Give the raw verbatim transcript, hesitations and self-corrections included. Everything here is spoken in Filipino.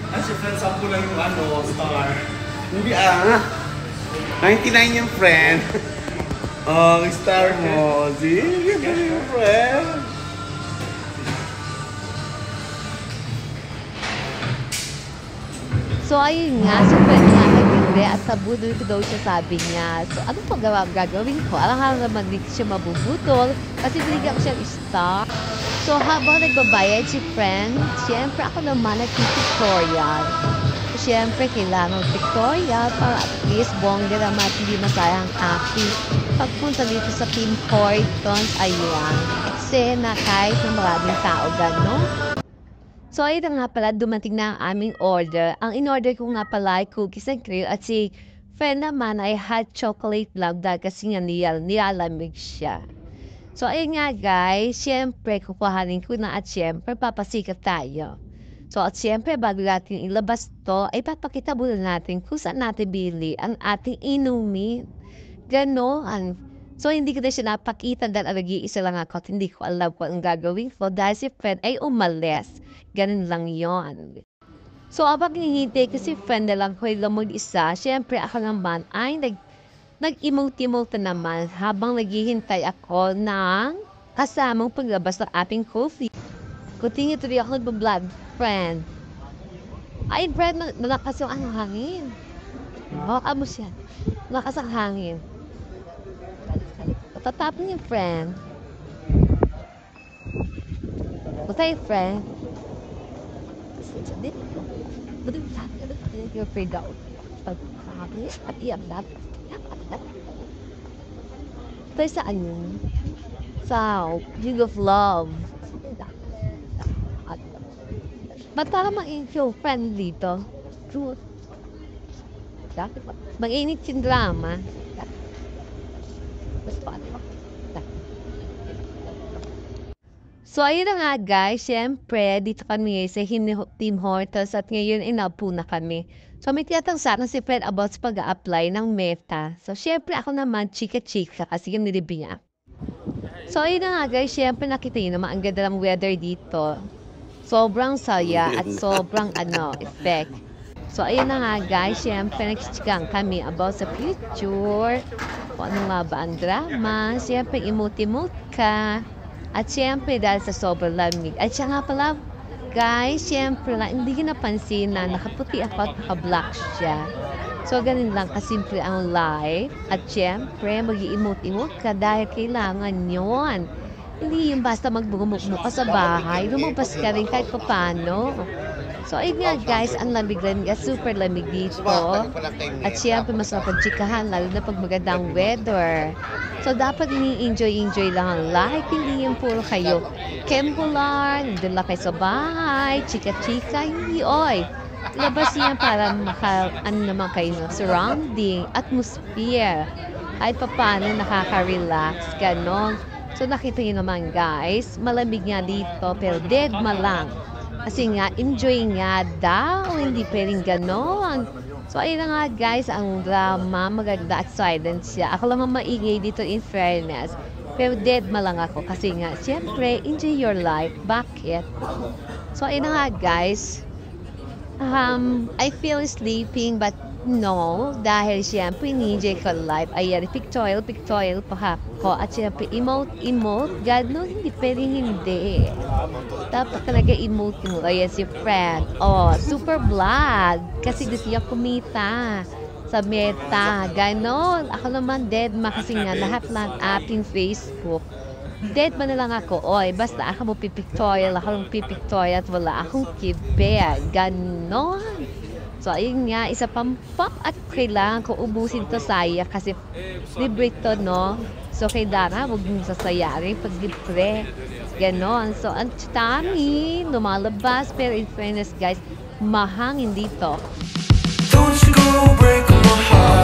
Ay, si friend, sampu lang yung ano, star. Hindi ah. ninety-nine yung friend. Oh, star mo. Sige, yung friend. So, ayun nga. So, friend nga nagtindi at sa budol ko daw siya sabi niya. So, ano pa gawa gagawin ko? Alang naman hindi siya mabubutol kasi binigyan ko siya ng star. So, habang nagbabayad si friend, siyempre ako naman nag-pictorial. So, siyempre, kailangan pictorial para at least bongga naman at hindi masayang aking pagpunta dito sa Tim Hortons. Ayan. Eksena kahit na maraming tao gano'n. So, ayun nga pala, dumating na ang aming order. Ang in-order ko nga pala ay cookies and cream at si friend naman ay hot chocolate lang dahil kasi nga niyal, nilalamig siya. So, ayun nga guys, syempre kukuhanin ko na at syempre papasikat tayo. So, at syempre bago natin ilabas to, ay papakita muna natin kung saan natin bili ang ating inumin. Ganon. So, hindi ko na siya napakita dahil nag-iisa lang ako at hindi ko alam kung ang gagawin ko dahil si friend ay umalis. Ganon lang yon. So, abang hinihintay ko si friend na lang ko lang mag-isa, syempre ako naman ay nag Nag-emote-emote naman habang naghihintay ako ng kasamang paglabas ng ating coffee. Kutingin tuloy ako nagbablog, friend. Ay, friend, nalakas yung ano, hangin. Baka mo siya. Nalakas ang hangin. Tatapon yung friend. Basta yung friend. Buti mo sa akin. You're afraid daw. Pag-sabi at iyak natin. Ito saan yun? Sa Jig of Love. Ba't parang mag-info friend dito? Truth. Mag-init yung drama. So, ayun na nga guys. Siyempre, dito kami sa Tim Hortons at ngayon inapo na kami. So, may tiyatang sana si friend about sa pag-a-apply ng Meta. So, syempre ako naman, chika-chika kasi yung nilibi niya. So, ayun na nga guys, syempre nakita nyo naman ang ganda ng weather dito. Sobrang saya at sobrang ano, effect. So, ayun na nga guys, syempre nagchichigang kami about sa future. Kung ano nga ba ang drama. Syempre, emote-emote ka. At syempre, dahil sa sobrang lamig. At siya nga pala, guys, syempre lang, hindi ko napansin na nakaputi ako at naka-black siya. So, ganun lang kasimple ang life. At syempre, mag-i-emote-emote ka dahil kailangan yon. Hindi yung basta magbumukmuk ka sa bahay, lumabas ka rin kahit paano. So, ayun nga guys, ang lamig-lamig at super lamig dito. At syempre, mas mapagtsikahan, lalo na pag magandang weather. So, dapat ini-enjoy-enjoy lang ang life. Hindi yung puro kayo kempular, doon lang kayo sa bahay, chika-chika, hindi, oy. Labas yan para maka, ano naman kayo, no? Surrounding, atmosphere. Ay, paano nakaka-relax, ganon. So, nakita nyo naman guys, malamig nga dito, pero dead malang. Kasi nga, enjoy nga daw, hindi pwedeng ganon. So, ayun na nga guys, ang drama, maganda at silent siya. Ako lang maingay dito in fairness. Pero dead ma lang ako kasi nga, siyempre, enjoy your life. Bakit? So, ayun na nga guys. Um, I feel sleeping but no. Dahil siyempre, enjoy ko life. Ayan, pictorial, pictorial pa ko. At siyempre, emote, emote. God, no, hindi pwedeng hindi. Dapat talaga emote mo. Ayan si friend. Oh, super vlog. Kasi gusto niya kumita sa Meta. Ganon. Ako naman dead ma kasi nga lahat lang ating Facebook. Dead man na lang ako. Oy, basta ako mo pipictorial. Ako lang pipictorial at wala akong kibe. Ganon. So, ayun nga, isa pang pop at kailangan ko ubusin to saya kasi libre to, no? So, kailangan huwag mong sasayarin pag libre. Ganon. So, ang dami lumalabas. Pero in fairness, guys, mahangin dito. Don't you go break my heart.